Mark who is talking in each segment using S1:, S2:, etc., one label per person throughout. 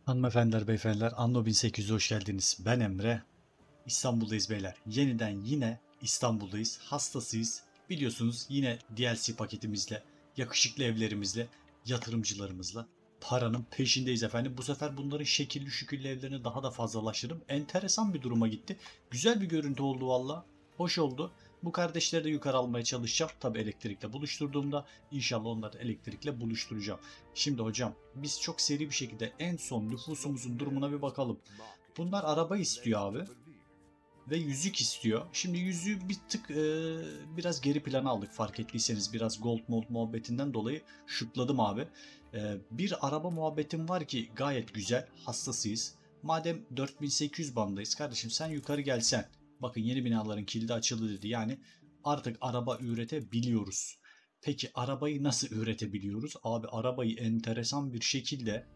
S1: Hanımefendiler, beyefendiler, Anno 1800'e hoş geldiniz. Ben Emre. İstanbul'dayız beyler. Yeniden yine İstanbul'dayız. Hastasıyız. Biliyorsunuz yine DLC paketimizle, yakışıklı evlerimizle, yatırımcılarımızla paranın peşindeyiz efendim. Bu sefer bunların şekilli şükürlü evlerini daha da fazlalaştırdım. Enteresan bir duruma gitti. Güzel bir görüntü oldu valla. Hoş oldu. Bu kardeşleri de yukarı almaya çalışacağım. Tabi elektrikle buluşturduğumda inşallah onları elektrikle buluşturacağım. Şimdi hocam biz çok seri bir şekilde en son nüfusumuzun durumuna bir bakalım. Bunlar araba istiyor abi ve yüzük istiyor. Şimdi yüzüğü bir tık biraz geri plana aldık, fark ettiyseniz biraz gold mold muhabbetinden dolayı şutladım abi. Bir araba muhabbetim var ki gayet güzel, hastasıyız. Madem 4800 bandayız kardeşim, sen yukarı gelsen. Bakın yeni binaların kilidi açıldı dedi, yani artık araba üretebiliyoruz. Peki arabayı nasıl üretebiliyoruz? Abi arabayı enteresan bir şekilde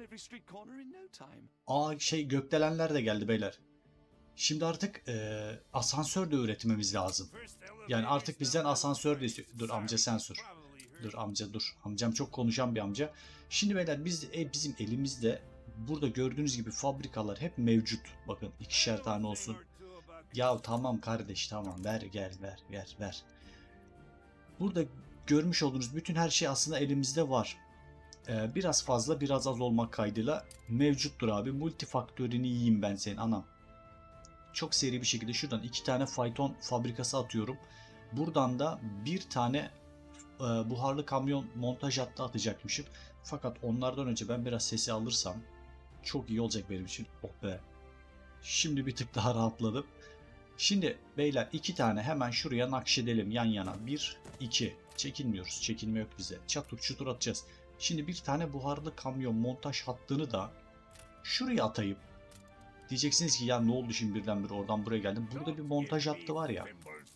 S1: gökdelenler de geldi beyler. Şimdi artık asansör de üretmemiz lazım. Yani artık bizden asansör de istiyor. Dur amca sen sür. Dur amca dur. Amcam çok konuşan bir amca. Şimdi beyler bizim elimizde burada gördüğünüz gibi fabrikalar hep mevcut. Bakın ikişer tane olsun. Ya tamam kardeş, tamam, ver gel ver. Burada görmüş olduğunuz bütün her şey aslında elimizde var. Biraz fazla biraz az olmak kaydıyla mevcuttur abi. Multifaktörünü yiyeyim ben senin anam. Çok seri bir şekilde şuradan 2 tane fayton fabrikası atıyorum. Buradan da bir tane buharlı kamyon montaj hattı atacakmışım. Fakat onlardan önce ben biraz sesi alırsam çok iyi olacak benim için. Oh be. Şimdi bir tık daha rahatladım. Şimdi beyler 2 tane hemen şuraya nakşedelim yan yana. 1, 2. Çekinmiyoruz. Çekinme yok bize. Çatır çutur atacağız. Şimdi bir tane buharlı kamyon montaj hattını da şuraya atayım. Diyeceksiniz ki ya ne oldu şimdi birdenbire oradan buraya geldim. Burada bir montaj hattı var ya.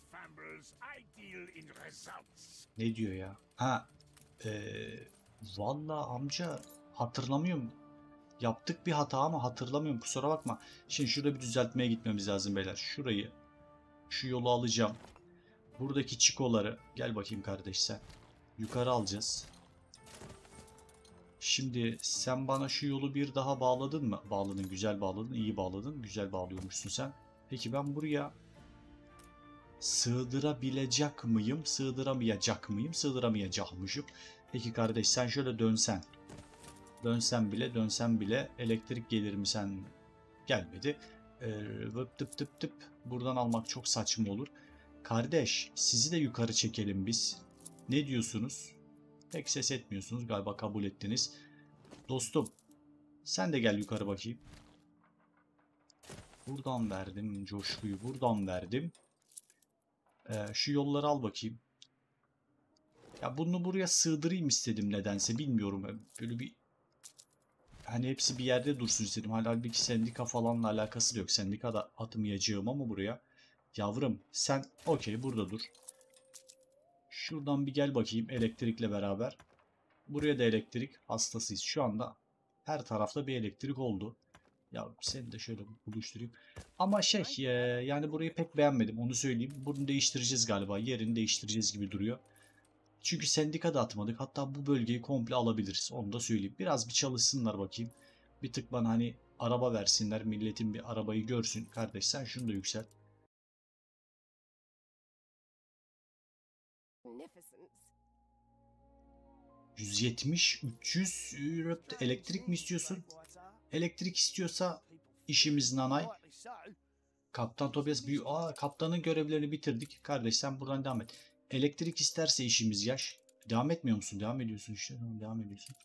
S1: Ne diyor ya? Ha, valla amca hatırlamıyorum. Yaptık bir hata ama hatırlamıyorum, kusura bakma. Şimdi şurada bir düzeltmeye gitmemiz lazım beyler. Şurayı, şu yolu alacağım. Buradaki çikoları gel bakayım kardeş sen. Yukarı alacağız. Şimdi sen bana şu yolu bir daha bağladın mı? Bağladın, güzel bağladın, iyi bağladın, güzel bağlıyormuşsun sen. Peki ben buraya sığdırabilecek miyim? Sığdıramayacak mıyım? Sığdıramayacakmışım. Peki kardeş sen şöyle dönsen. Dönsen bile elektrik gelir mi sen? Gelmedi. Vıp tıp tıp tıp. Buradan almak çok saçma olur. Kardeş sizi de yukarı çekelim biz. Ne diyorsunuz? Pek ses etmiyorsunuz galiba, kabul ettiniz. Dostum sen de gel yukarı bakayım. Buradan verdim coşkuyu, buradan verdim. Şu yolları al bakayım. Ya bunu buraya sığdırayım istedim nedense, bilmiyorum. Böyle bir hani hepsi bir yerde dursun istedim. Halbuki sendika falanla alakası da yok. Sendika da atmayacağım ama buraya. Yavrum sen okey burada dur. Şuradan bir gel bakayım elektrikle beraber. Buraya da elektrik, hastasıyız. Şu anda her tarafta bir elektrik oldu. Ya seni de şöyle buluşturayım. Ama yani burayı pek beğenmedim, onu söyleyeyim. Bunu değiştireceğiz galiba. Yerini değiştireceğiz gibi duruyor. Çünkü sendika da atmadık. Hatta bu bölgeyi komple alabiliriz. Onu da söyleyeyim. Biraz bir çalışsınlar bakayım. Bir tık bana hani araba versinler. Milletin bir arabayı görsün. Kardeş sen şunu da yükselt. 170, 300 elektrik mi istiyorsun? Elektrik istiyorsa işimiz nanay. Kaptan Tobias büyü. Kaptanın görevlerini bitirdik. Kardeş sen buradan devam et. Elektrik isterse işimiz yaş. Devam etmiyor musun? Devam ediyorsun işte. Devam ediyorsun.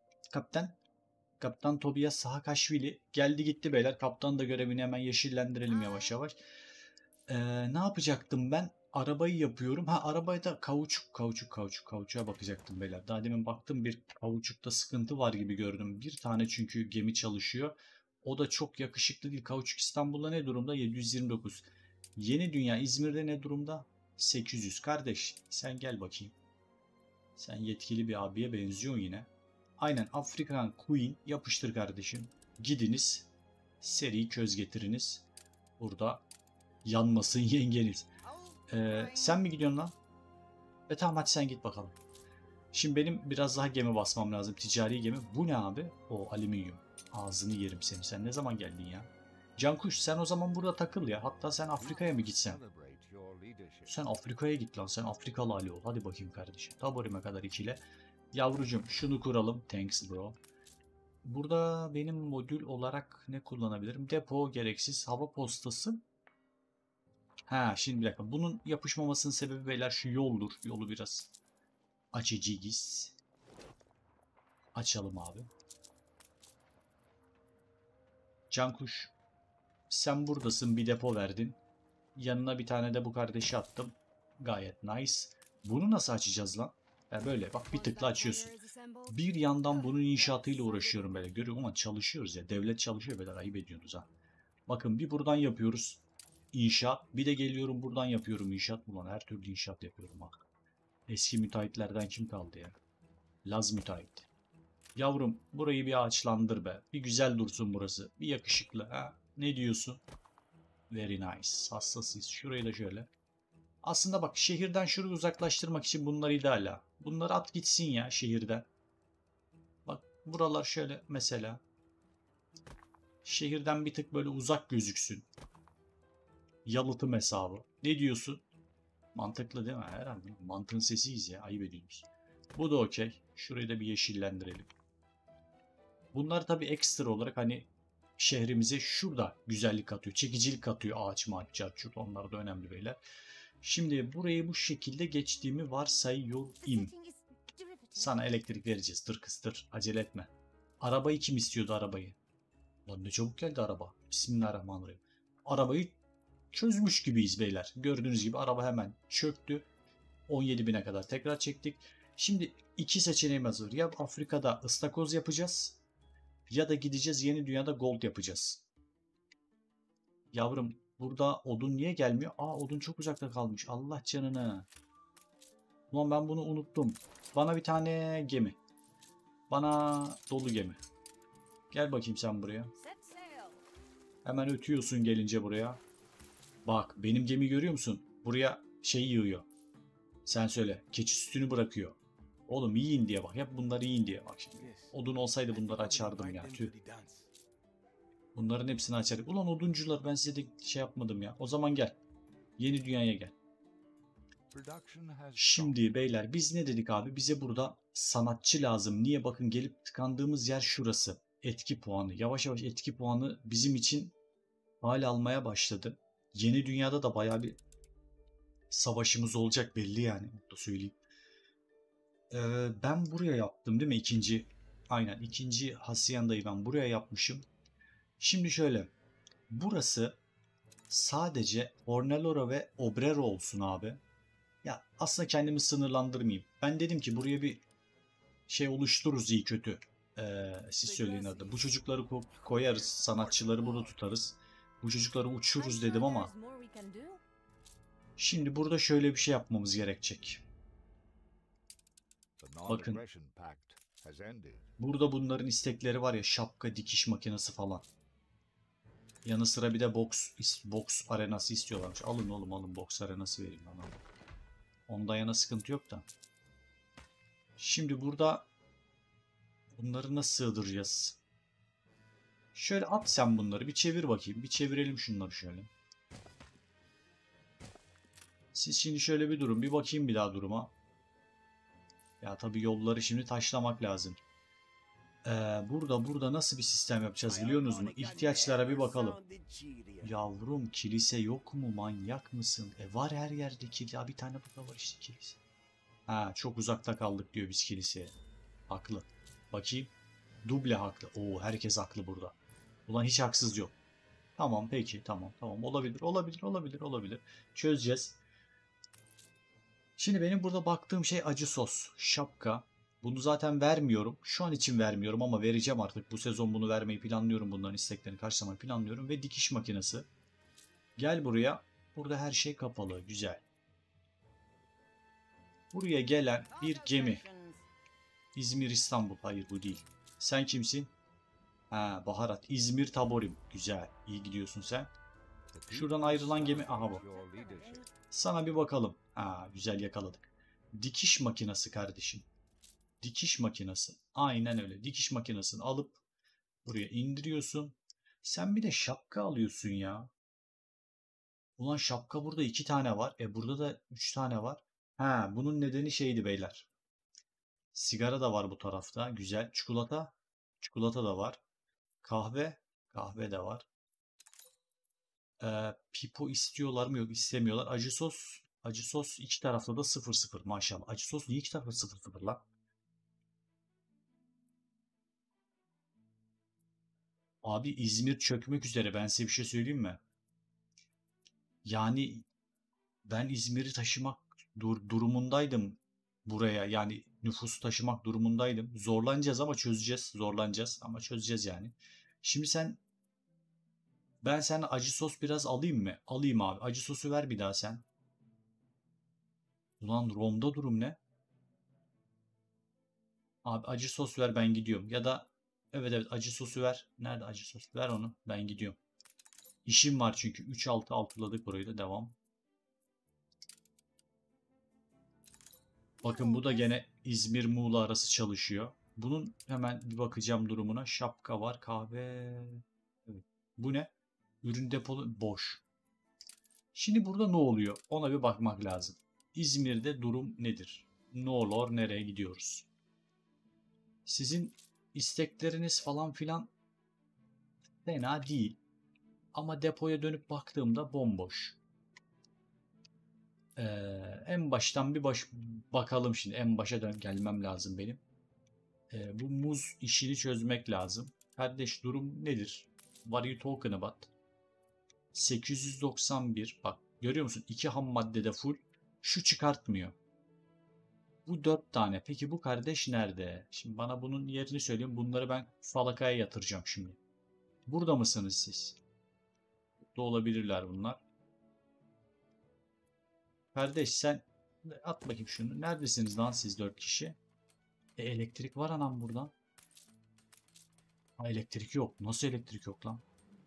S1: Kaptan Tobias Sahakaşvili geldi gitti beyler. Kaptan da görevini hemen yeşillendirelim yavaş yavaş. Ne yapacaktım ben? Arabayı yapıyorum. Arabayı da kauçuğa bakacaktım beyler. Daha demin baktım, bir kauçukta sıkıntı var gibi gördüm. Bir tane çünkü gemi çalışıyor. O da çok yakışıklı değil. Kauçuk İstanbul'da ne durumda? 729. Yeni Dünya İzmir'de ne durumda? 800. Kardeş sen gel bakayım. Sen yetkili bir abiye benziyorsun yine. Aynen, Afrikan Queen yapıştır kardeşim. Gidiniz. Seri köz getiriniz. Burada yanmasın yengeniz. Sen mi gidiyorsun lan? Tamam hadi sen git bakalım. Şimdi benim biraz daha gemi basmam lazım. Ticari gemi. Bu ne abi? O alüminyum. Ağzını yerim seni. Sen ne zaman geldin ya? Cankuş sen o zaman burada takıl ya. Hatta sen Afrika'ya mı gitsen? Sen Afrika'ya git lan. Sen Afrikalı Ali ol. Hadi bakayım kardeşim. Taborime kadar ikile. Yavrucum şunu kuralım. Thanks bro. Burada benim modül olarak ne kullanabilirim? Depo gereksiz. Hava postası. Ha şimdi bir dakika. Bunun yapışmamasının sebebi beyler şu yoldur. Yolu biraz açacağız. Açalım abi. Cankuş. Sen buradasın. Bir depo verdin. Yanına bir tane de bu kardeşi attım. Gayet nice. Bunu nasıl açacağız lan? Ya böyle bak bir tıkla açıyorsun. Bir yandan bunun inşaatıyla uğraşıyorum böyle. Görüyorum ama çalışıyoruz ya. Devlet çalışıyor böyle. Ayıp ediyorsunuz ha. Bakın bir buradan yapıyoruz. İnşaat. Bir de geliyorum buradan yapıyorum inşaat. Ulan her türlü inşaat yapıyorum bak. Eski müteahhitlerden kim kaldı ya? Laz müteahhit. Yavrum burayı bir ağaçlandır be. Bir güzel dursun burası. Bir yakışıklı. Ha? Ne diyorsun? Very nice. Hassasıyız. Şurayı da şöyle. Aslında bak şehirden şurayı uzaklaştırmak için bunlar ideal ha. Bunları at gitsin ya şehirden. Bak buralar şöyle mesela. Şehirden bir tık böyle uzak gözüksün. Yalıtım hesabı. Ne diyorsun? Mantıklı değil mi? Herhalde. Mantığın sesiyiz ya. Ayıp ediyoruz. Bu da okey. Şurayı da bir yeşillendirelim. Bunlar tabii ekstra olarak hani şehrimize şurada güzellik katıyor. Çekicilik katıyor ağaç mağaç çarçurt. Onlar da önemli beyler. Şimdi burayı bu şekilde geçtiğimi varsayıyorum. Sana elektrik vereceğiz. Dur kız dur. Acele etme. Arabayı kim istiyordu arabayı? Lan ne çabuk geldi araba. Bismillahirrahmanirrahim. Arabayı çözmüş gibiyiz beyler. Gördüğünüz gibi araba hemen çöktü. 17.000'e kadar tekrar çektik. Şimdi iki seçeneğimiz var. Ya Afrika'da ıstakoz yapacağız. Ya da gideceğiz yeni dünyada gold yapacağız. Yavrum burada odun niye gelmiyor? Aa odun çok uzakta kalmış. Allah canını. Ulan ben bunu unuttum. Bana bir tane gemi. Bana dolu gemi. Gel bakayım sen buraya. Hemen ötüyorsun gelince buraya. Bak benim gemi görüyor musun? Buraya şey yığıyor. Sen söyle. Keçi sütünü bırakıyor. Oğlum yiyin diye bak. Hep bunları yiyin diye bak şimdi. Odun olsaydı bunları açardım ya. Tüh. Bunların hepsini açarım. Ulan oduncular ben size de şey yapmadım ya. O zaman gel. Yeni dünyaya gel. Şimdi beyler biz ne dedik abi? Bize burada sanatçı lazım. Niye? Bakın gelip tıkandığımız yer şurası. Etki puanı. Yavaş yavaş etki puanı bizim için hal almaya başladı. Yeni dünyada da bayağı bir savaşımız olacak belli yani. Onu da söyleyeyim. Ben buraya yaptım değil mi? Aynen ikinci Hacienda'yı ben buraya yapmışım. Şimdi şöyle. Burası sadece Ornelora ve Obrero olsun abi. Ya aslında kendimi sınırlandırmayayım. Ben dedim ki buraya bir şey oluştururuz iyi kötü. Siz söyleyin adı. Bu çocukları koyarız. Sanatçıları burada tutarız. Bu çocukları uçururuz dedim ama şimdi burada şöyle bir şey yapmamız gerekecek. Bakın. Burada bunların istekleri var ya şapka dikiş makinesi falan. Yanı sıra bir de boks arenası istiyorlarmış. Alın oğlum alın boks arenası vereyim bana. Ondan yana sıkıntı yok da. Şimdi burada bunları nasıl sığdıracağız? Şöyle at sen bunları bir çevir bakayım. Bir çevirelim şunları şöyle. Siz şimdi şöyle bir durun. Bir bakayım bir daha duruma. Ya tabii yolları şimdi taşlamak lazım. Burada nasıl bir sistem yapacağız biliyorsunuz mu? İhtiyaçlara bir bakalım. Yavrum kilise yok mu? Manyak mısın? Var her yerde kilise. Ya bir tane burada var işte kilise. Ha çok uzakta kaldık diyor biz kiliseye. Haklı. Bakayım. Duble haklı. Oo herkes haklı burada. Ulan hiç haksız yok. Tamam peki tamam olabilir. Çözeceğiz. Şimdi benim burada baktığım şey acı sos. Şapka. Bunu zaten vermiyorum. Şu an için vermiyorum ama vereceğim artık. Bu sezon bunu vermeyi planlıyorum. Bunların isteklerini karşılamayı planlıyorum. Ve dikiş makinesi. Gel buraya. Burada her şey kapalı. Güzel. Buraya gelen bir gemi. İzmir, İstanbul. Hayır bu değil. Sen kimsin? Ha baharat. İzmir, Taborim. Güzel. İyi gidiyorsun sen. Şuradan ayrılan gemi. Aha bu. Sana bir bakalım. Ha güzel yakaladık. Dikiş makinesi kardeşim. Dikiş makinesi. Aynen öyle. Dikiş makinesini alıp Buraya indiriyorsun. Sen bir de şapka alıyorsun ya. Ulan şapka burada 2 tane var. Burada da 3 tane var. Ha, bunun nedeni şeydi beyler. Sigara da var bu tarafta. Güzel. Çikolata. Çikolata da var. Kahve. Kahve de var. Pipo istiyorlar mı? Yok, istemiyorlar. Acı sos. Acı sos iki tarafta da 0-0 maşallah. Acı sos niye iki tarafta 0-0 lan? Abi İzmir çökmek üzere. Ben size bir şey söyleyeyim mi? Yani ben İzmir'i taşımak durumundaydım buraya. Yani nüfusu taşımak durumundaydım. Zorlanacağız ama çözeceğiz. Zorlanacağız ama çözeceğiz yani. Şimdi ben acı sos biraz alayım mı? Alayım abi. Acı sosu ver bir daha sen. Ulan Rom'da durum ne? Abi acı sos ver ben gidiyorum. Ya da evet acı sosu ver. Nerede acı sos? Ver onu. Ben gidiyorum. İşim var çünkü. 3-6 altıladık burayı da devam. Bakın bu da gene İzmir-Muğla arası çalışıyor. Bunun hemen bir bakacağım durumuna. Şapka var. Kahve. Evet. Bu ne? Ürün depolu boş. Şimdi burada ne oluyor? Ona bir bakmak lazım. İzmir'de durum nedir? Ne olur nereye gidiyoruz? Sizin istekleriniz falan filan fena değil. Ama depoya dönüp baktığımda bomboş. Ee, En baştan bakalım şimdi. En başa gelmem lazım benim. Bu muz işini çözmek lazım. Kardeş durum nedir? What are you talking about? 891. Bak görüyor musun? 2 ham maddede full. Şu çıkartmıyor. Bu 4 tane. Peki bu kardeş nerede? Şimdi bana bunun yerini söyleyin. Bunları ben falakaya yatıracağım şimdi. Burada mısınız siz? Burada olabilirler bunlar. Kardeş sen at bakayım şunu. Neredesiniz lan siz 4 kişi? Elektrik var anam buradan. Ha, elektrik yok. Nasıl elektrik yok lan?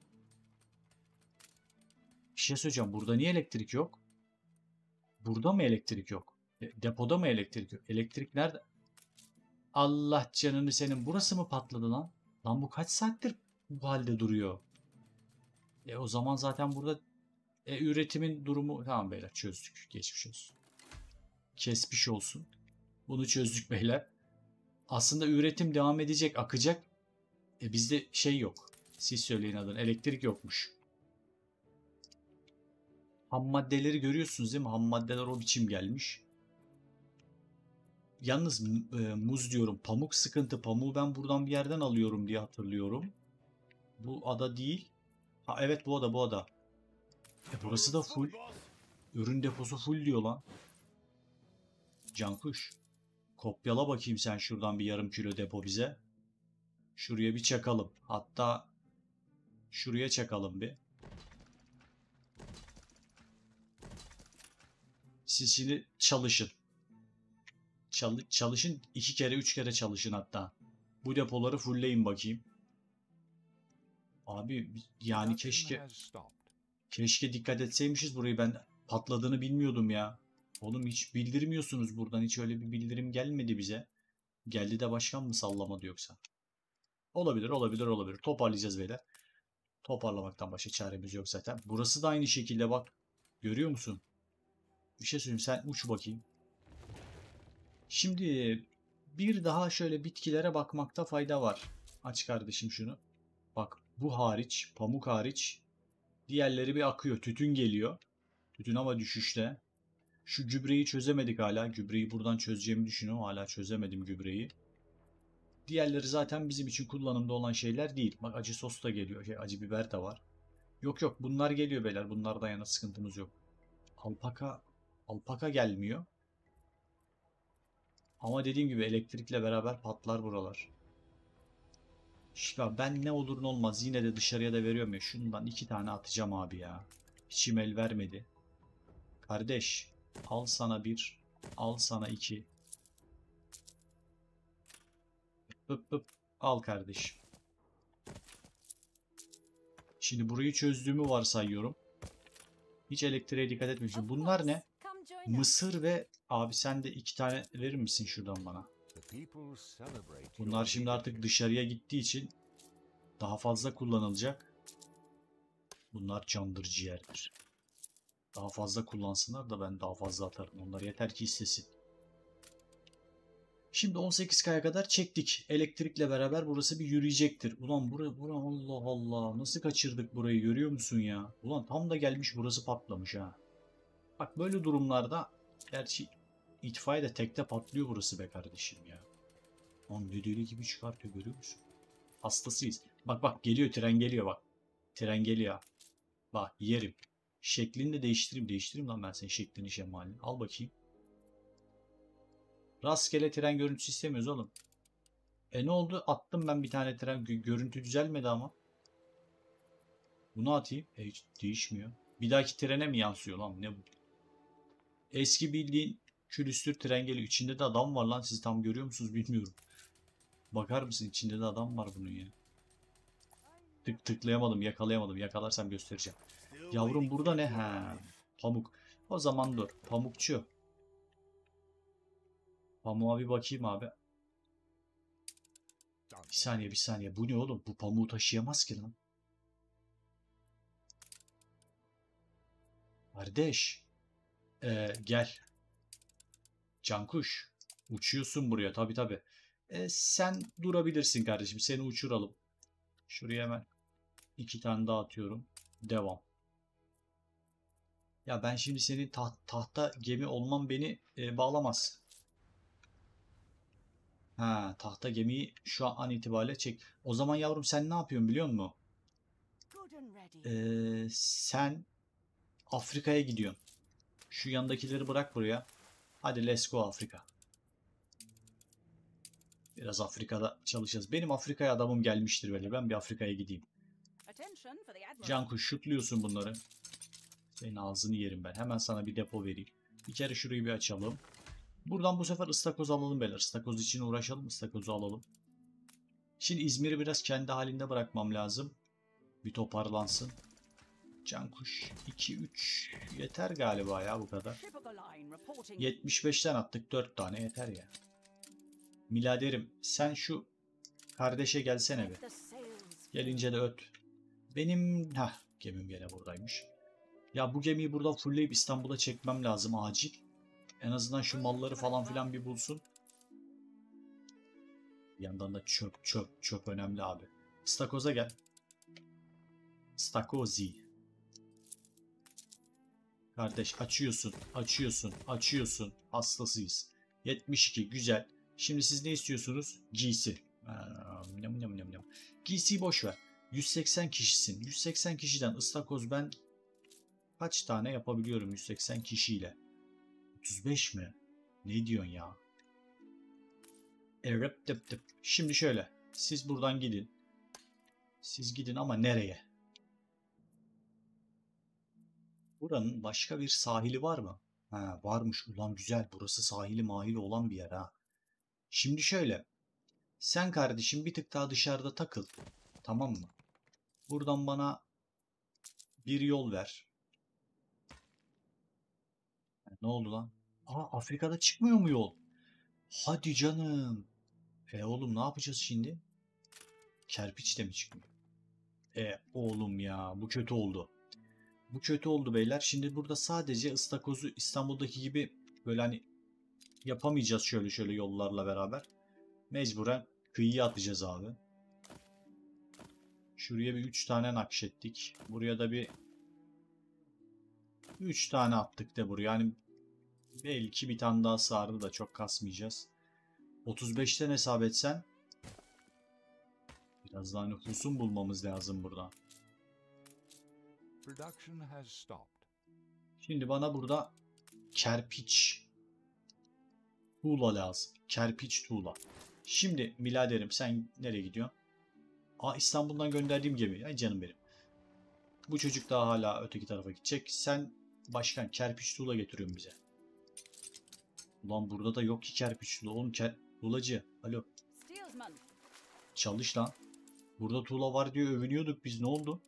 S1: Bir şey söyleyeceğim. Burada niye elektrik yok? Burada mı elektrik yok? Depoda mı elektrik yok? Elektrik nerede? Allah canını senin. Burası mı patladı lan? Lan bu kaç saattir bu halde duruyor? O zaman zaten burada üretimin durumu... Tamam beyler çözdük. Geçmiş olsun. Kesmiş olsun. Bunu çözdük beyler. Aslında üretim devam edecek, akacak. Bizde şey yok. Siz söyleyin adını. Elektrik yokmuş. Ham maddeleri görüyorsunuz değil mi? Ham maddeler o biçim gelmiş. Yalnız muz diyorum. Pamuk sıkıntı. Pamuğu ben buradan bir yerden alıyorum diye hatırlıyorum. Bu ada değil. Ha evet bu ada bu ada. Burası da full. Ürün deposu full diyor lan. Cankuş. Kopyala bakayım sen şuradan bir yarım kilo depo bize. Şuraya bir çakalım. Hatta şuraya çakalım bir. Siz şimdi çalışın. Çalışın 2 kere 3 kere çalışın hatta. Bu depoları fullleyin bakayım. Abi yani keşke dikkat etseymişiz burayı, ben patladığını bilmiyordum ya. Oğlum hiç bildirmiyorsunuz buradan, hiç öyle bir bildirim gelmedi bize. Geldi de başkan mı sallamadı yoksa? Olabilir. Toparlayacağız beyler. Toparlamaktan başka çaremiz yok zaten. Burası da aynı şekilde bak. Görüyor musun? Bir şey söyleyeyim, sen uç bakayım. Şimdi bir daha şöyle bitkilere bakmakta fayda var. Aç kardeşim şunu. Bak bu hariç, pamuk hariç diğerleri bir akıyor. Tütün geliyor. Tütün ama düşüşte. Şu gübreyi çözemedik hala. Gübreyi buradan çözeceğimi düşünüyorum. Hala çözemedim gübreyi. Diğerleri zaten bizim için kullanımda olan şeyler değil. Bak acı sos da geliyor. Acı biber de var. Yok bunlar geliyor beyler. Bunlardan yana sıkıntımız yok. Alpaka gelmiyor. Ama dediğim gibi elektrikle beraber patlar buralar. İşte ben ne olur ne olmaz yine de dışarıya da veriyorum ya. Şundan 2 tane atacağım abi ya. Hiçim el vermedi. Kardeş al sana 1. Al sana 2. Al kardeşim. Şimdi burayı çözdüğümü varsayıyorum. Hiç elektriğe dikkat etmiyorum. Bunlar ne? Mısır ve abi sen de 2 tane verir misin şuradan bana? Bunlar şimdi artık dışarıya gittiği için Daha fazla kullanılacak. Bunlar candır ciğerdir. Daha fazla kullansınlar da ben daha fazla atarım. Onlar yeter ki istesin. Şimdi 18K'ya kadar çektik. Elektrikle beraber burası bir yürüyecektir. Ulan bura Allah Allah. Nasıl kaçırdık burayı, görüyor musun ya? Ulan tam da gelmiş burası patlamış ha. Bak böyle durumlarda gerçi itfaiye de tekte patlıyor burası be kardeşim ya. Lan ne deli gibi çıkartıyor, görüyor musun? Hastasıyız. Bak bak geliyor, tren geliyor bak. Tren geliyor. Bak yerim. Şeklini de değiştireyim. Değiştireyim lan ben senin şeklini, şemalini. Al bakayım. Rastgele tren görüntüsü istemiyoruz oğlum. Ne oldu? Attım ben bir tane tren. Görüntü düzelmedi ama. Bunu atayım. Hiç değişmiyor. Bir dahaki trene mi yansıyor lan? Ne bu? Eski bildiğin külüstür tren geliyor. İçinde de adam var lan. Siz tam görüyor musunuz bilmiyorum. Bakar mısın? İçinde de adam var bunun ya. Tıklayamadım. Yakalayamadım. Yakalarsam göstereceğim. Yavrum burada ne? Ha, pamuk. O zaman dur. Pamukçu. Pamuğa bir bakayım abi. Bir saniye bir saniye. Bu ne oğlum? Bu pamuğu taşıyamaz ki lan. Kardeş. Gel. Cankuş. Uçuyorsun buraya tabi tabi. Sen durabilirsin kardeşim. Seni uçuralım. Şuraya hemen 2 tane daha atıyorum. Devam. Ya ben şimdi senin tahta gemi olman beni bağlamaz. Ha, tahta gemiyi şu an itibariyle çek. O zaman yavrum sen ne yapıyorsun biliyor musun? Sen Afrika'ya gidiyorsun. Şu yandakileri bırak buraya. Hadi let's go Afrika. Biraz Afrika'da çalışacağız. Benim Afrika'ya adamım gelmiştir böyle. Ben bir Afrika'ya gideyim. Cankuş şutluyorsun bunları. Senin ağzını yerim ben. Hemen sana bir depo vereyim. Bir kere şurayı bir açalım. Buradan bu sefer ıstakoz alalım beyler. Istakoz için uğraşalım. Istakozu alalım. Şimdi İzmir'i biraz kendi halinde bırakmam lazım. Bir toparlansın. Cankuş 2-3 yeter galiba ya, bu kadar. 75'ten attık 4 tane yeter ya. Miladerim sen şu kardeşe gelsene bir. Gelince de öt. Benim gemim gene buradaymış. Ya bu gemiyi buradan fullleyip İstanbul'a çekmem lazım acil. En azından şu malları falan filan bir bulsun. Bir yandan da çöp önemli abi. İstakoz'a gel. İstakozi. Kardeş açıyorsun. Hastasıyız. 72 güzel. Şimdi siz ne istiyorsunuz? Giysi. Giysiyi boş ver. 180 kişisin. 180 kişiden ıstakoz ben kaç tane yapabiliyorum 180 kişiyle? 35 mi? Ne diyorsun ya? Şimdi şöyle. Siz buradan gidin. Siz gidin ama nereye? Buranın başka bir sahili var mı? Ha, varmış. Ulan güzel. Burası sahili mahili olan bir yer ha. Şimdi şöyle. Sen kardeşim bir tık daha dışarıda takıl. Tamam mı? Buradan bana bir yol ver. Ne oldu lan? Afrika'da çıkmıyor mu yol? Hadi canım. Oğlum ne yapacağız şimdi? Kerpiç de mi çıkmıyor? Oğlum ya bu kötü oldu. Bu kötü oldu beyler. Şimdi burada sadece ıstakozu İstanbul'daki gibi böyle hani yapamayacağız şöyle yollarla beraber. Mecburen kıyıya atacağız abi. Şuraya bir 3 tane nakşettik. Buraya da bir 3 tane attık da buraya. Yani belki bir tane daha sardı da çok kasmayacağız. 35'ten hesap etsen biraz daha nüfusun bulmamız lazım burada. Şimdi bana burada kerpiç tuğla lazım. Kerpiç tuğla. Şimdi miladerim sen nereye gidiyorsun? İstanbul'dan gönderdiğim gemi. Ay canım benim. Bu çocuk daha hala öteki tarafa gidecek. Sen başkan kerpiç tuğla getiriyorsun bize. Ulan burada da yok ki kerpiç tuğla. Oğlum tuğlacı. Alo. Çalış lan. Burada tuğla var diye övünüyorduk biz. Ne oldu?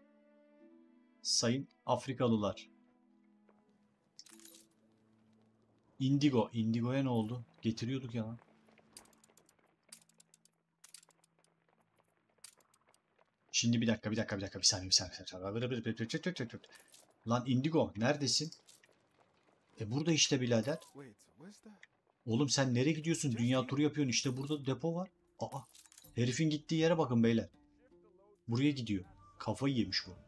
S1: Sayın Afrikalılar. Indigo. Indigo'ya ne oldu? Getiriyorduk ya lan. Şimdi bir dakika bir saniye. Lan Indigo neredesin? Burada işte birader. Oğlum sen nereye gidiyorsun? Dünya turu yapıyorsun. İşte burada depo var. Aa, herifin gittiği yere bakın beyler. Buraya gidiyor. Kafayı yemiş bu.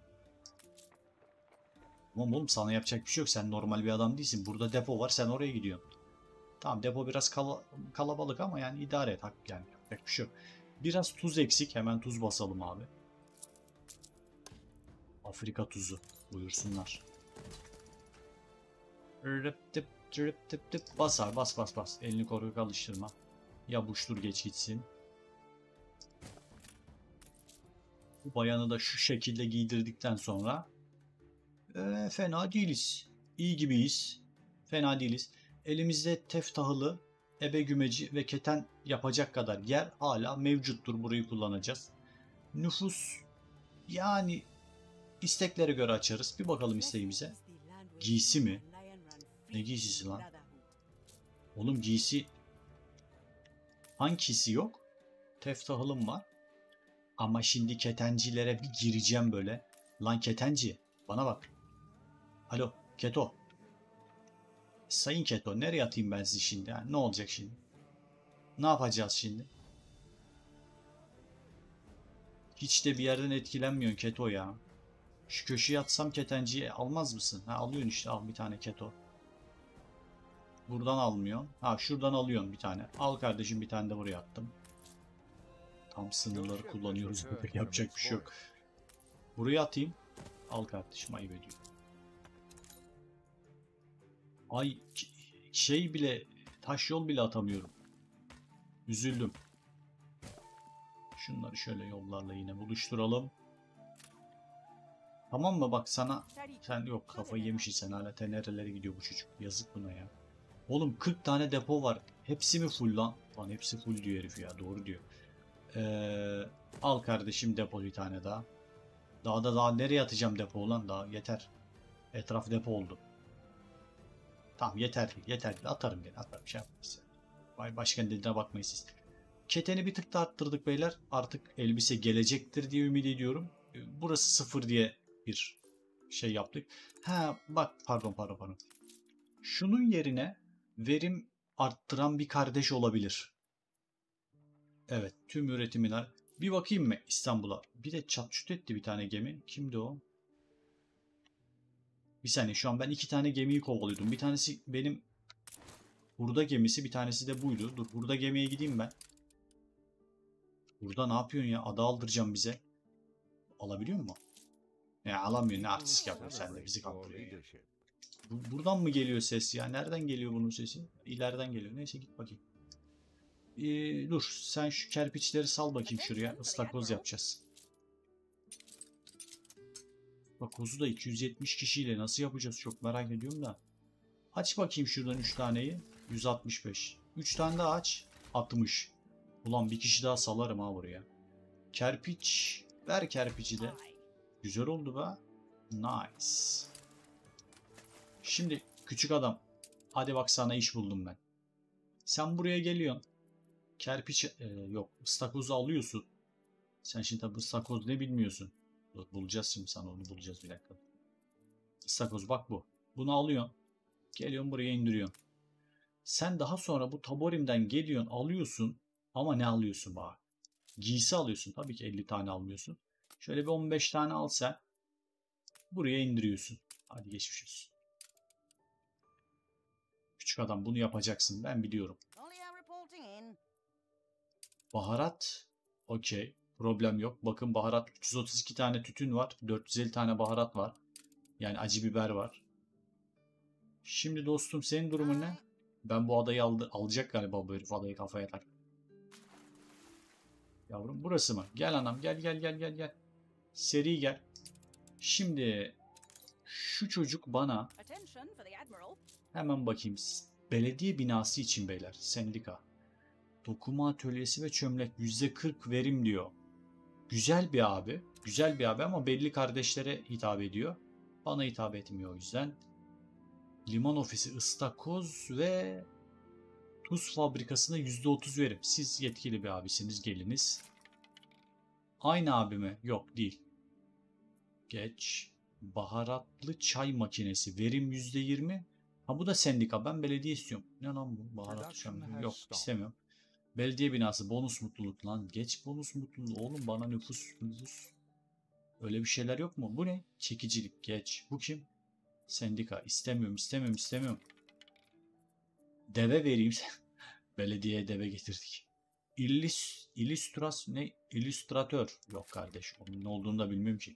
S1: Tamam oğlum, sana yapacak bir şey yok. Sen normal bir adam değilsin. Burada depo var, sen oraya gidiyorsun. Tamam, depo biraz kalabalık ama yani idare et. Yani yapacak bir şey yok. Biraz tuz eksik. Hemen tuz basalım abi. Afrika tuzu. Buyursunlar. Rıp tıp tırıp tıp tıp. Basar bas. Elini korkak alıştırma. Yabuştur geç gitsin. Bu bayanı da şu şekilde giydirdikten sonra fena değiliz. İyi gibiyiz. Fena değiliz. Elimizde teftahılı, ebe gümeci ve keten yapacak kadar yer hala mevcuttur. Burayı kullanacağız. Nüfus yani isteklere göre açarız. Bir bakalım isteğimize. Giysi mi? Ne giysisi lan? Oğlum giysi hangisi yok? Teftahılım var. Ama şimdi ketencilere bir gireceğim böyle. Lan ketenci bana bak. Alo Keto. Sayın Keto, nereye atayım ben sizi şimdi? Yani ne olacak şimdi? Ne yapacağız şimdi? Hiç de bir yerden etkilenmiyorsun Keto ya. Şu köşeye atsam ketenciyi almaz mısın? Ha, alıyorsun işte, al bir tane Keto. Buradan almıyorsun. Ha, şuradan alıyorsun bir tane. Al kardeşim, bir tane de buraya attım. Tam sınırları kullanıyoruz. Yapacak bir şey yok. Buraya atayım. Al kardeşim, ayıp ediyor. Ay şey bile, taş yol bile atamıyorum. Üzüldüm. Şunları şöyle yollarla yine buluşturalım. Tamam mı? Bak sana, sen yok kafayı yemişsin, sen hala tenerelere gidiyor bu çocuk. Yazık buna ya. Oğlum 40 tane depo var. Hepsi mi full lan? Lan hepsi full diyor herif ya. Doğru diyor. Al kardeşim depo bir tane daha. Daha nereye atacağım depo lan? Daha yeter. Etraf depo oldu. Tamam yeter. Atarım gene. Atarım, şey yapmayız. Başka dediğine bakmayın siz. Keteni bir tık da arttırdık beyler. Artık elbise gelecektir diye ümit ediyorum. Burası 0 diye bir şey yaptık. Ha bak, pardon. Şunun yerine verim arttıran bir kardeş olabilir. Evet, tüm üretimler. Bir bakayım mı İstanbul'a? Bir de çatçut etti bir tane gemi. Kimdi o? Bir saniye, şu an ben 2 tane gemiyi kovalıyordum. Bir tanesi benim burada gemisi, bir tanesi de buydu. Dur, burada gemiye gideyim ben. Burada ne yapıyorsun ya? Ada aldıracağım bize. Alabiliyor mu? Ya alamıyor. Ne artist yapıyor, sen de bizi kaptırıyor ya. Buradan mı geliyor ses ya? Nereden geliyor bunun sesi? İleriden geliyor. Neyse git bakayım. Dur sen şu kerpiçleri sal bakayım şuraya. Istakoz yapacağız. Istakozu da 270 kişiyle nasıl yapacağız çok merak ediyorum da. Aç bakayım şuradan 3 taneyi. 165. 3 tane daha aç. 60. Ulan bir kişi daha salarım ha buraya. Kerpiç. Ver kerpiçi de. Güzel oldu be. Nice. Şimdi küçük adam. Hadi bak, sana iş buldum ben. Sen buraya geliyorsun. Kerpiç yok. Istakozu alıyorsun. Sen şimdi tabi ıstakoz ne bilmiyorsun. Dur, bulacağız şimdi, sana onu bulacağız bir dakika. Istakoz bak bu. Bunu alıyorsun. Geliyorsun buraya indiriyorsun. Sen daha sonra bu taborimden geliyorsun alıyorsun. Ama ne alıyorsun bak. Giysi alıyorsun. Tabii ki 50 tane almıyorsun. Şöyle bir 15 tane al sen. Buraya indiriyorsun. Hadi geçmiş olsun. Küçük adam, bunu yapacaksın. Ben biliyorum. Baharat. Okey. Problem yok. Bakın baharat 332 tane tütün var. 450 tane baharat var. Yani acı biber var. Şimdi dostum, senin durumun ne? Ben bu adayı alacak galiba bu herif, adayı kafaya tak. Yavrum burası mı? Gel anam, gel. Seri gel. Şimdi şu çocuk bana hemen bakayım. Belediye binası için beyler. Sendika. Dokuma atölyesi ve çömlek %40 verim diyor. Güzel bir abi. Güzel bir abi ama belli kardeşlere hitap ediyor. Bana hitap etmiyor o yüzden. Liman ofisi, ıstakoz ve tuz fabrikasına %30 verim. Siz yetkili bir abisiniz, geliniz. Aynı abi mi? Yok değil. Geç. Baharatlı çay makinesi. Verim %20. Ha bu da sendika. Ben belediye istiyorum. Ne lan bu? Baharatlı çay makinesi. Yok istemiyorum. Belediye binası. Bonus mutluluk lan. Geç bonus mutluluğu. Oğlum bana nüfus. Öyle bir şeyler yok mu? Bu ne? Çekicilik. Geç. Bu kim? Sendika. İstemiyorum. Deve vereyim. Belediyeye deve getirdik. İllüstratör. Yok kardeş. Onun ne olduğunu da bilmiyorum ki.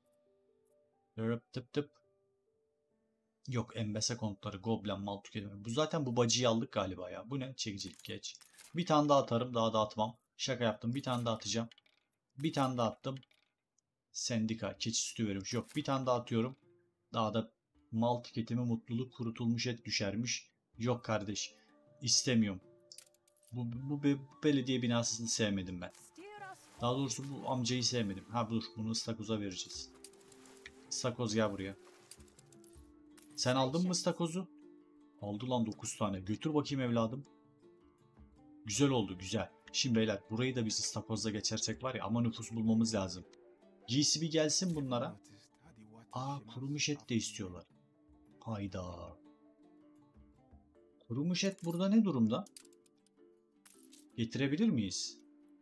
S1: Tıp. Yok embese konutları. Goblin mal tüketimi. Bu zaten bu bacıyı aldık galiba ya. Bu ne? Çekicilik geç. Bir tane daha atarım. Daha da atmam. Şaka yaptım. Bir tane daha atacağım. Bir tane daha attım. Sendika. Keçi sütü vermiş. Yok bir tane daha atıyorum. Daha da mal tüketimi mutluluk kurutulmuş et düşermiş. Yok kardeş. İstemiyorum. Bu belediye binasını sevmedim ben. Daha doğrusu bu amcayı sevmedim. Ha dur bunu ıstakoza vereceğiz. Istakoz gel buraya. Sen aldın mı ıstakozu? Aldı lan 9 tane. Götür bakayım evladım. Güzel oldu güzel. Şimdi beyler burayı da biz ıstakozla geçersek var ya ama nüfus bulmamız lazım. GC bir gelsin bunlara. Aa kurumuş et de istiyorlar. Hayda. Kurumuş et burada ne durumda? Getirebilir miyiz?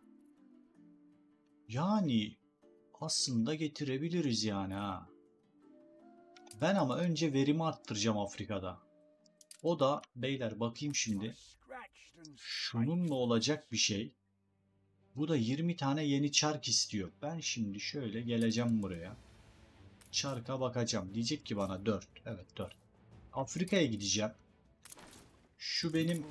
S1: Yani aslında getirebiliriz yani ha. Ben ama önce verimi arttıracağım Afrika'da. O da beyler bakayım şimdi. Şununla olacak bir şey. Bu da 20 tane yeni çark istiyor. Ben şimdi şöyle geleceğim buraya. Çarka bakacağım. Diyecek ki bana 4. Evet 4. Afrika'ya gideceğim. Şu benim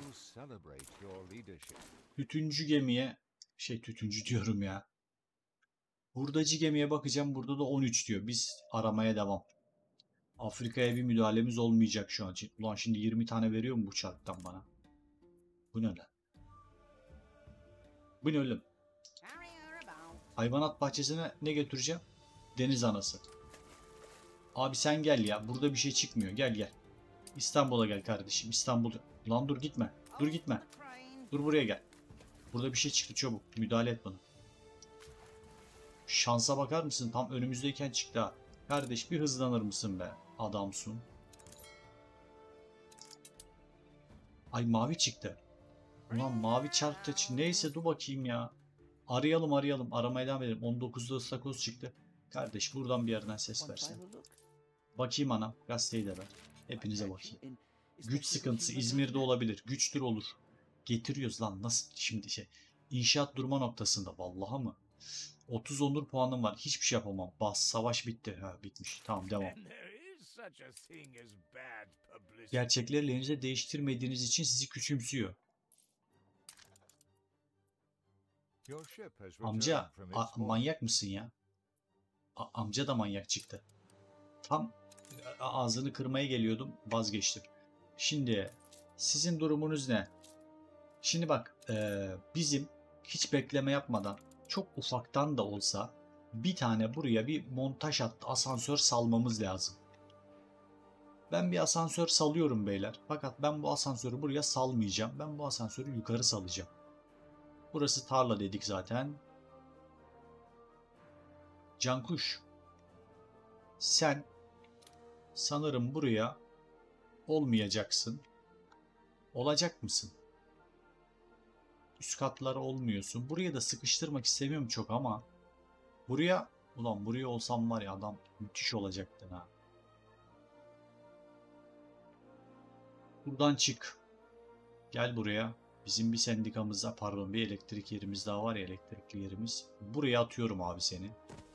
S1: tütüncü gemiye tütüncü diyorum ya. Hurdacı gemiye bakacağım. Burada da 13 diyor. Biz aramaya devam. Afrika'ya bir müdahalemiz olmayacak şu an için. Ulan şimdi 20 tane veriyor mu bu çarktan bana? Bu ne lan? Bu ne oğlum? Hayvanat bahçesine ne götüreceğim? Deniz anası. Abi sen gel ya. Burada bir şey çıkmıyor. Gel. İstanbul'a gel kardeşim. İstanbul'a. Lan dur gitme. Dur gitme. Dur buraya gel. Burada bir şey çıktı çabuk. Müdahale et bana. Şansa bakar mısın? Tam önümüzdeyken çıktı ha. Kardeş bir hızlanır mısın be? Adamsın. Ay mavi çıktı. Ulan mavi çarptı. Neyse dur bakayım ya. Arayalım. Aramaya devam edelim. 19'da ıstakoz çıktı. Kardeş buradan bir yerden ses versen. Bakayım anam. Gazeteyi de ver. Hepinize bakayım. Güç sıkıntısı İzmir'de olabilir. Güçtür olur. Getiriyoruz lan. Nasıl şimdi İnşaat durma noktasında. Vallahi mı? 30 onur puanım var. Hiçbir şey yapamam. Bas savaş bitti. Ha bitmiş. Tamam devam. Gerçekleri lehinize değiştirmediğiniz için sizi küçümsüyor. Amca manyak mısın ya? Amca da manyak çıktı. Tam ağzını kırmaya geliyordum. Vazgeçtim. Şimdi sizin durumunuz ne? Şimdi bak bizim hiç bekleme yapmadan çok ufaktan da olsa bir tane buraya bir montaj hattı asansör salmamız lazım. Ben bir asansör salıyorum beyler. Fakat ben bu asansörü buraya salmayacağım. Ben bu asansörü yukarı salacağım. Burası tarla dedik zaten. Cankuş. Sen sanırım buraya olmayacaksın. Olacak mısın? Üst katlara olmuyorsun. Buraya da sıkıştırmak istemiyorum çok ama buraya buraya olsam var ya adam müthiş olacaktı ha. Buradan çık. Gel buraya. Bizim bir sendikamızda pardon bir elektrik yerimiz daha var ya elektrikli yerimiz. Buraya atıyorum abi seni.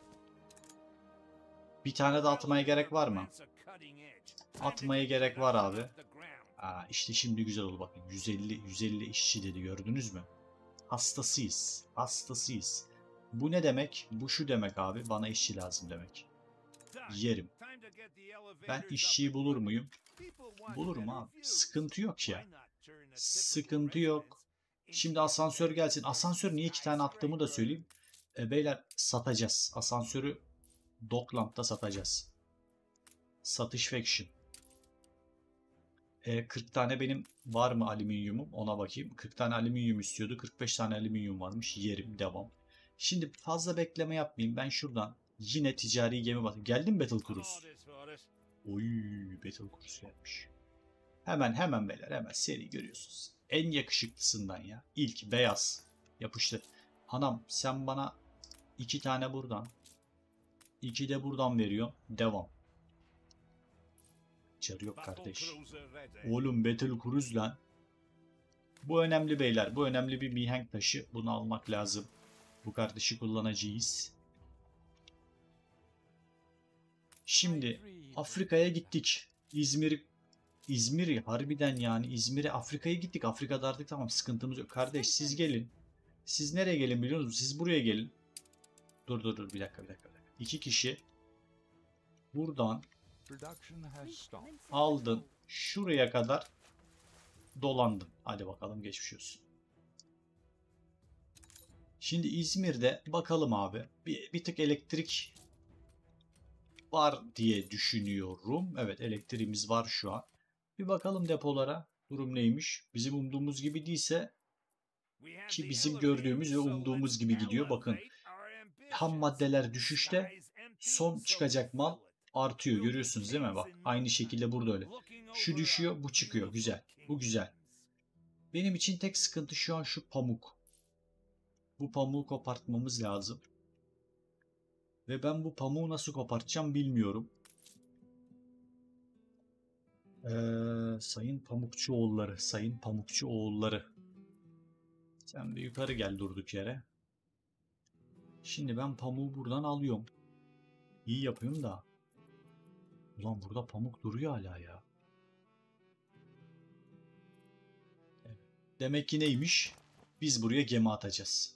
S1: Bir tane de atmaya gerek var mı? Atmaya gerek var abi. İşte şimdi güzel oldu bakın. 150 işçi dedi gördünüz mü? Hastasıyız. Bu ne demek? Bu şu demek abi. Bana işçi lazım demek. Yerim. Ben işçiyi bulur muyum? Bulurum abi. Sıkıntı yok ya. Sıkıntı yok. Şimdi asansör gelsin. Asansör niye 2 tane attığımı da söyleyeyim. Beyler satacağız. Asansörü Dockland'da satacağız. Satış faction. 40 tane benim var mı alüminyumum? Ona bakayım. 40 tane alüminyum istiyordu. 45 tane alüminyum varmış. Yerim. Devam. Şimdi fazla bekleme yapmayayım. Ben şuradan yine ticari gemi batı. Geldi mi Battle Cruise? Oy, Battle Cruise gelmiş. Hemen beyler, hemen seri görüyorsunuz. En yakışıklısından ya. İlk beyaz. Yapıştı. Anam sen bana 2 tane buradan. 2 de buradan veriyor. Devam. Çarı yok kardeş. Oğlum Battle Cruise lan. Bu önemli beyler. Bu önemli bir mihenk taşı. Bunu almak lazım. Bu kardeşi kullanacağız. Şimdi Afrika'ya gittik. İzmir harbiden yani İzmir'e Afrika'ya gittik. Afrika'da artık tamam sıkıntımız yok. Kardeş siz gelin. Siz nereye gelin biliyor musunuz? Siz buraya gelin. Dur bir dakika. 2 kişi buradan aldın. Şuraya kadar dolandın. Hadi bakalım geçmiş olsun. Şimdi İzmir'de bakalım abi. Bir tık elektrik var diye düşünüyorum. Evet elektriğimiz var şu an. Bir bakalım depolara. Durum neymiş? Bizim umduğumuz gibi değilse ki bizim gördüğümüz ve umduğumuz gibi gidiyor. Bakın ham maddeler düşüşte, son çıkacak mal artıyor. Görüyorsunuz değil mi? Bak aynı şekilde burada öyle. Şu düşüyor, bu çıkıyor. Güzel. Bu güzel. Benim için tek sıkıntı şu an şu pamuk. Bu pamuğu kopartmamız lazım. Ve ben bu pamuğu nasıl kopartacağım bilmiyorum. Sayın Pamukçuoğulları, Sayın Pamukçuoğulları. Sen bir yukarı gel durduk yere. Şimdi ben pamuğu buradan alıyorum. İyi yapıyorum da. Ulan burada pamuk duruyor hala ya. Evet. Demek ki neymiş? Biz buraya gemi atacağız.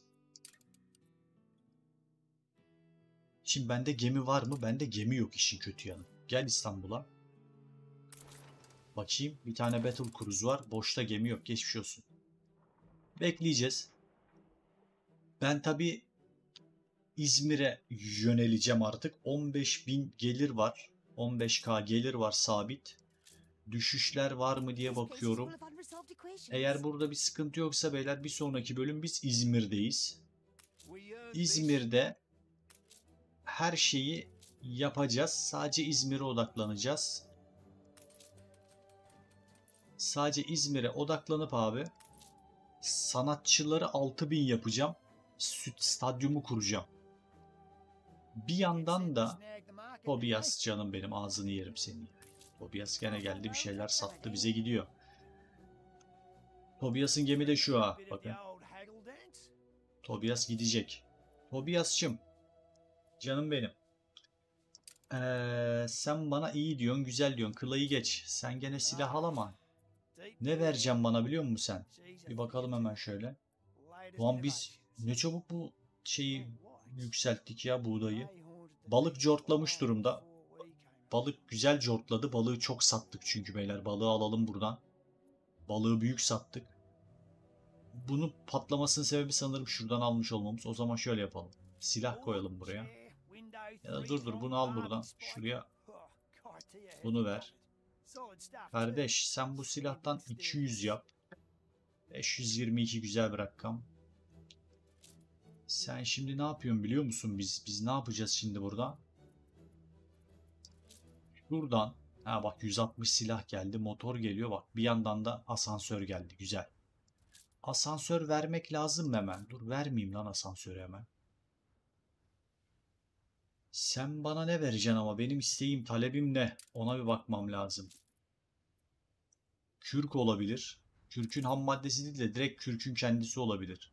S1: Şimdi bende gemi var mı? Bende gemi yok işin kötü yanı. Gel İstanbul'a. Bakayım bir tane Battle Cruise var. Boşta gemi yok. Geçmiş olsun. Bekleyeceğiz. Ben tabi İzmir'e yöneleceğim artık. 15.000 gelir var. 15K gelir var sabit. Düşüşler var mı diye bakıyorum. Eğer burada bir sıkıntı yoksa beyler bir sonraki bölüm biz İzmir'deyiz. İzmir'de her şeyi yapacağız. Sadece İzmir'e odaklanacağız. Sadece İzmir'e odaklanıp abi sanatçıları 6.000 yapacağım. Stadyumu kuracağım. Bir yandan da Tobias canım benim ağzını yerim seni. Tobias gene geldi bir şeyler sattı bize gidiyor. Tobias'ın gemi de şu ha. Bakın. Tobias gidecek. Tobias'cım. Canım benim. Sen bana iyi diyorsun, güzel diyorsun. Kılayı geç. Sen gene silah al ama. Ne vereceğim bana biliyor musun sen? Bir bakalım hemen şöyle. Ulan biz ne çabuk bu şeyi yükselttik ya buğdayı. Balık cortlamış durumda. Balık güzel cortladı. Balığı çok sattık çünkü beyler. Balığı alalım buradan. Balığı büyük sattık. Bunun patlamasının sebebi sanırım şuradan almış olmamız. O zaman şöyle yapalım. Silah koyalım buraya. Ya da dur bunu al buradan. Şuraya bunu ver. Kardeş sen bu silahtan 200 yap. 522 güzel bir rakam. Sen şimdi ne yapıyorsun biliyor musun biz? Biz ne yapacağız şimdi burada? Buradan ha bak 160 silah geldi. Motor geliyor bak. Bir yandan da asansör geldi. Güzel. Asansör vermek lazım mı hemen? Dur vermeyeyim lan asansörü hemen. Sen bana ne vereceksin ama benim isteğim talebim ne? Ona bir bakmam lazım. Kürk olabilir. Kürkün ham maddesi değil de direkt kürkün kendisi olabilir.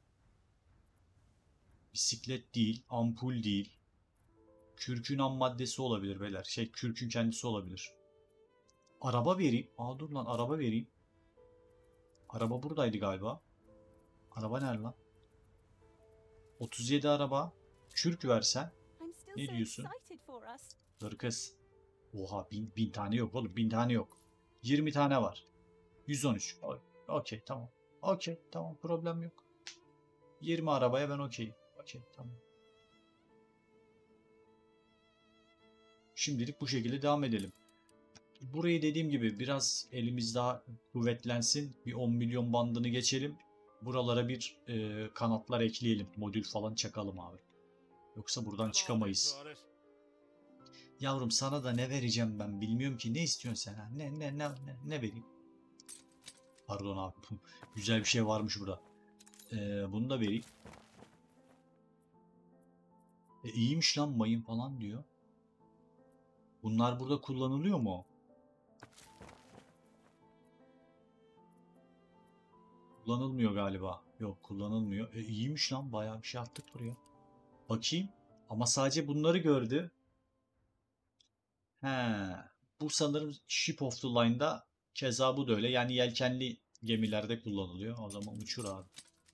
S1: Bisiklet değil, ampul değil. Kürkün ham maddesi olabilir beyler. Kürkün kendisi olabilir. Araba vereyim. Aa dur lan araba vereyim. Araba buradaydı galiba. Araba nerede lan? 37 araba. Kürk versen. Ne diyorsun? Dur kız. Oha bin tane yok oğlum. 1000 tane yok. 20 tane var. 113. Okey tamam. Okey tamam problem yok. 20 arabaya ben okey. Okey tamam. Şimdilik bu şekilde devam edelim. Burayı dediğim gibi biraz elimiz daha kuvvetlensin. Bir 10 milyon bandını geçelim. Buralara bir kanatlar ekleyelim. Modül falan çakalım abi. Yoksa buradan çıkamayız. Yavrum sana da ne vereceğim ben bilmiyorum ki. Ne istiyorsun sen? Ha? Ne vereyim? Pardon abi. Güzel bir şey varmış burada. Bunu da vereyim. İyiymiş lan mayın falan diyor. Bunlar burada kullanılıyor mu? Kullanılmıyor galiba. Yok kullanılmıyor. İyiymiş lan bayağı bir şey attık buraya. Bakayım. Ama sadece bunları gördü. He. Bu sanırım Ship of the Line'da keza bu da öyle. Yani yelkenli gemilerde kullanılıyor. O zaman uçur abi.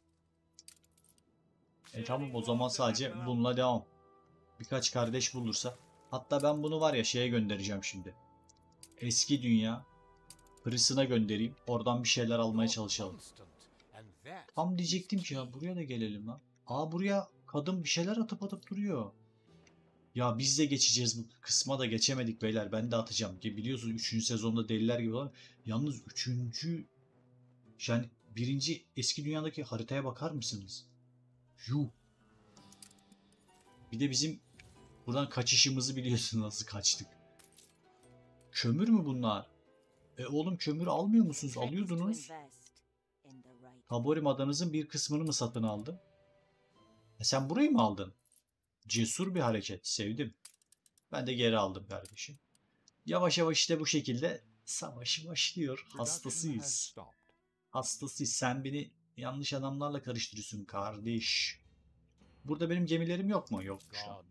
S1: Tamam o zaman sadece bununla devam. Birkaç kardeş bulursa. Hatta ben bunu var ya şeye göndereceğim şimdi. Eski dünya Prison'a göndereyim. Oradan bir şeyler almaya çalışalım. Tam diyecektim ki ya buraya da gelelim lan. Aa buraya kadın bir şeyler atıp duruyor. Ya biz de geçeceğiz bu kısma da geçemedik beyler. Ben de atacağım. Ki biliyorsunuz 3. sezonda deliler gibi olan. Yalnız 3. yani birinci eski dünyadaki haritaya bakar mısınız? Yuh. Bir de bizim buradan kaçışımızı biliyorsun nasıl kaçtık. Kömür mü bunlar? Oğlum kömür almıyor musunuz? Alıyordunuz. Taborim adanızın bir kısmını mı satın aldın? Sen burayı mı aldın? Cesur bir hareket. Sevdim. Ben de geri aldım kardeşim. Yavaş yavaş işte bu şekilde savaş başlıyor. Hastasıyız. Hastasıyız. Sen beni yanlış adamlarla karıştırıyorsun kardeş. Burada benim gemilerim yok mu? Yok şu an.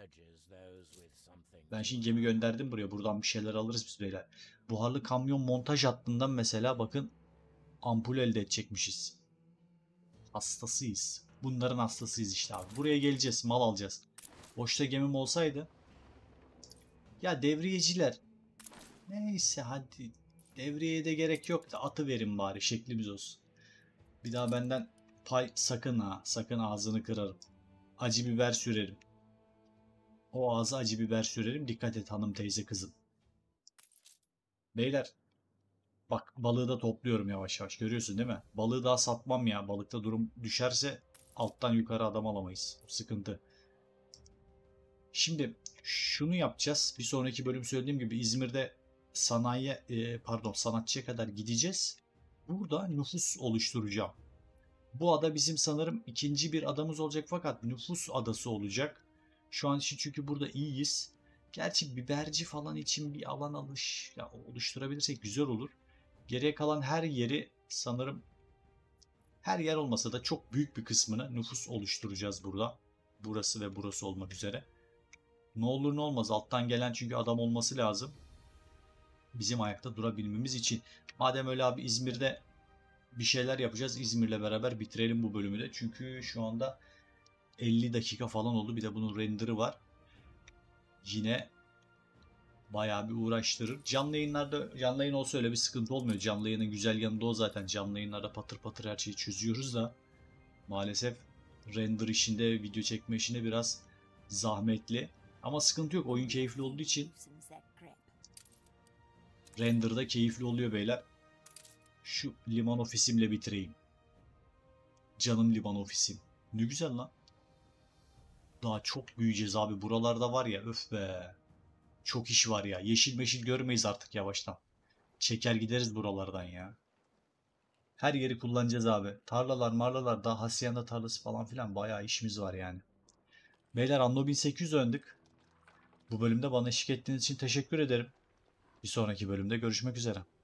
S1: Ben şimdi gemi gönderdim buraya. Buradan bir şeyler alırız biz beyler. Buharlı kamyon montaj hattından mesela bakın ampul elde edecekmişiz. Hastasıyız. Bunların hastasıyız işte abi. Buraya geleceğiz. Mal alacağız. Boşta gemim olsaydı. Ya devriyeciler. Neyse hadi. Devriyeye de gerek yok da atı verin bari. Şeklimiz olsun. Bir daha benden pay sakın ha. Sakın ağzını kırarım. Acı biber sürerim. O ağza acı biber sürerim. Dikkat et hanım teyze kızım. Beyler. Bak balığı da topluyorum yavaş yavaş. Görüyorsun değil mi? Balığı daha satmam ya. Balıkta durum düşerse alttan yukarı adam alamayız. Sıkıntı. Şimdi şunu yapacağız. Bir sonraki bölüm söylediğim gibi İzmir'de sanayiye pardon sanatçıya kadar gideceğiz. Burada nüfus oluşturacağım. Bu ada bizim sanırım ikinci bir adamız olacak fakat nüfus adası olacak. Şu an için çünkü burada iyiyiz. Gerçi biberci falan için bir alan oluşturabilirsek güzel olur. Geriye kalan her yeri sanırım her yer olmasa da çok büyük bir kısmını nüfus oluşturacağız burada. Burası ve burası olmak üzere. Ne olur ne olmaz alttan gelen çünkü adam olması lazım. Bizim ayakta durabilmemiz için. Madem öyle abi İzmir'de bir şeyler yapacağız. İzmir'le beraber bitirelim bu bölümü de. Çünkü şu anda 50 dakika falan oldu. Bir de bunun render'ı var. Yine bayağı bir uğraştırır. Canlı yayınlarda canlı yayın olsa öyle bir sıkıntı olmuyor. Canlı yayının güzel yanı da o zaten. Canlı yayınlarda patır patır her şeyi çözüyoruz da maalesef render işinde, video çekme işinde biraz zahmetli. Ama sıkıntı yok. Oyun keyifli olduğu için render'da keyifli oluyor beyler. Şu liman ofisimle bitireyim. Canım liman ofisim. Ne güzel lan. Daha çok büyüyeceğiz abi. Buralarda var ya öf be. Çok iş var ya. Yeşil meşil görmeyiz artık yavaştan. Çeker gideriz buralardan ya. Her yeri kullanacağız abi. Tarlalar marlalar daha Hacienda tarlası falan filan bayağı işimiz var yani. Beyler Anno 1800 döndük. Bu bölümde bana eşlik ettiğiniz için teşekkür ederim. Bir sonraki bölümde görüşmek üzere.